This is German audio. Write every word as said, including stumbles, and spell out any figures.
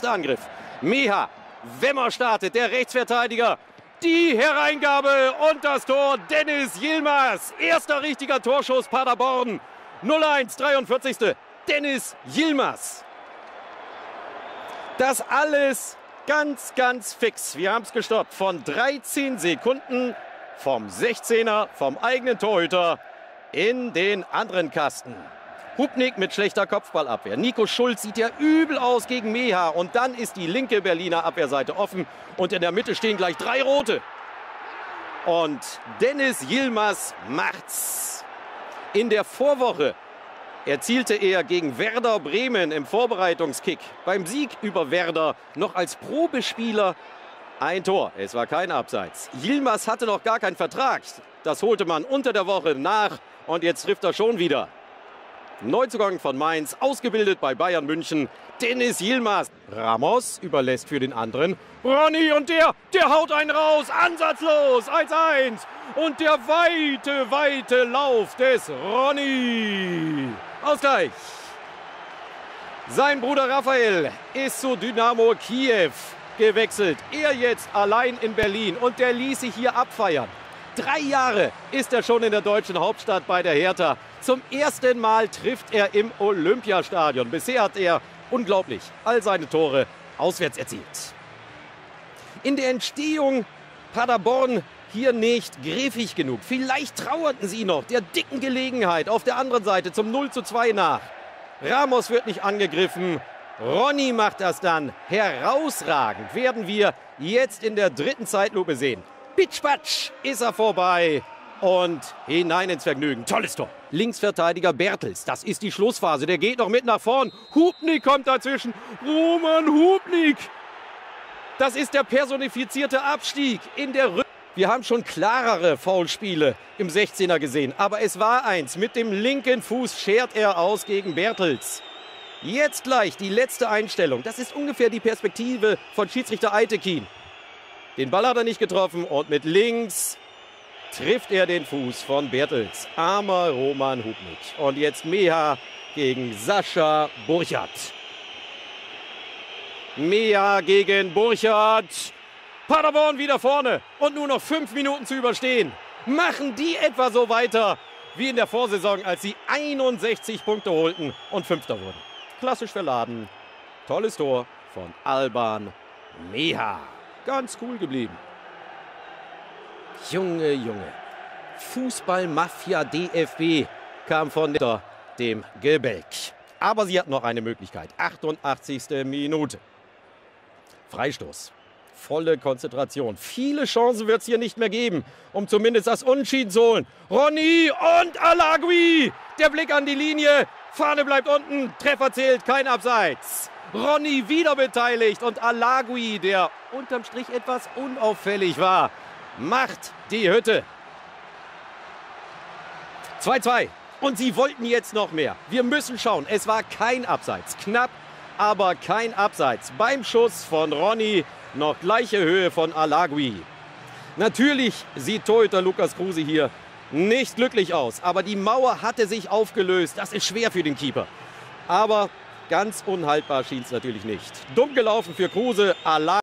Letzter Angriff. Meha, Wemmer startet, der Rechtsverteidiger. Die Hereingabe und das Tor. Dennis Yilmaz. Erster richtiger Torschuss Paderborn. null eins, dreiundvierzigste Dennis Yilmaz. Das alles ganz, ganz fix. Wir haben es gestoppt von dreizehn Sekunden vom sechzehner, vom eigenen Torhüter in den anderen Kasten. Hubnik mit schlechter Kopfballabwehr. Nico Schulz sieht ja übel aus gegen Meha. Und dann ist die linke Berliner Abwehrseite offen. Und in der Mitte stehen gleich drei Rote. Und Dennis Yilmaz macht's. In der Vorwoche erzielte er gegen Werder Bremen im Vorbereitungskick beim Sieg über Werder noch als Probespieler ein Tor. Es war kein Abseits. Yilmaz hatte noch gar keinen Vertrag. Das holte man unter der Woche nach. Und jetzt trifft er schon wieder. Neuzugang von Mainz, ausgebildet bei Bayern München, Dennis Yilmaz. Ramos überlässt für den anderen Ronny und der, der haut einen raus, ansatzlos, eins eins. Und der weite, weite Lauf des Ronny. Ausgleich. Sein Bruder Raphael ist zu Dynamo Kiew gewechselt. Er jetzt allein in Berlin und der ließ sich hier abfeiern. Drei Jahre ist er schon in der deutschen Hauptstadt bei der Hertha. Zum ersten Mal trifft er im Olympiastadion. Bisher hat er unglaublich all seine Tore auswärts erzielt. In der Entstehung Paderborn hier nicht griffig genug. Vielleicht trauerten sie noch der dicken Gelegenheit auf der anderen Seite zum null zu zwei nach. Ramos wird nicht angegriffen. Ronny macht das dann herausragend. Werden wir jetzt in der dritten Zeitlupe sehen. Pitsch-patsch ist er vorbei und hinein ins Vergnügen. Tolles Tor. Linksverteidiger Bertels, das ist die Schlussphase. Der geht noch mit nach vorn. Hubnik kommt dazwischen. Roman Hubnik. Das ist der personifizierte Abstieg in der Rück. Wir haben schon klarere Foulspiele im sechzehner gesehen. Aber es war eins. Mit dem linken Fuß schert er aus gegen Bertels. Jetzt gleich die letzte Einstellung. Das ist ungefähr die Perspektive von Schiedsrichter Eitekin. Den Ball hat er nicht getroffen und mit links trifft er den Fuß von Bertels. Armer Roman Hubnik. Und jetzt Meha gegen Sascha Burchardt. Meha gegen Burchardt. Paderborn wieder vorne und nur noch fünf Minuten zu überstehen. Machen die etwa so weiter wie in der Vorsaison, als sie einundsechzig Punkte holten und Fünfter wurden. Klassisch verladen. Tolles Tor von Alban Meha. Ganz cool geblieben. Junge, Junge. Fußball-Mafia D F B kam von dem Gebälk. Aber sie hat noch eine Möglichkeit. achtundachtzigste Minute. Freistoß. Volle Konzentration. Viele Chancen wird es hier nicht mehr geben, um zumindest das Unentschieden zu holen. Ronny und Alagui. Der Blick an die Linie. Fahne bleibt unten. Treffer zählt. Kein Abseits. Ronny wieder beteiligt und Alagui, der unterm Strich etwas unauffällig war, macht die Hütte. zwei zwei. Und sie wollten jetzt noch mehr. Wir müssen schauen. Es war kein Abseits. Knapp, aber kein Abseits. Beim Schuss von Ronny noch gleiche Höhe von Alagui. Natürlich sieht Torhüter Lukas Kruse hier nicht glücklich aus. Aber die Mauer hatte sich aufgelöst. Das ist schwer für den Keeper. Aber ganz unhaltbar schien es natürlich nicht. Dumm gelaufen für Kruse. Alagui.